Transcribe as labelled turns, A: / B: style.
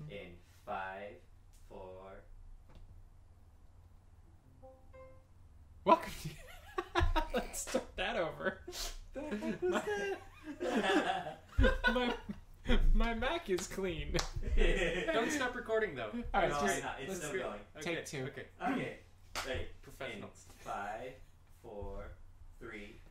A: In 5, 4.
B: Welcome to... Let's start that over. My Mac is clean.
C: Don't stop recording though.
B: Alright,
A: No,
B: just,
A: not. It's still going.
B: Take two.
C: Okay.
A: Okay. Ready.
C: Professional.
A: In 5, 4, 3.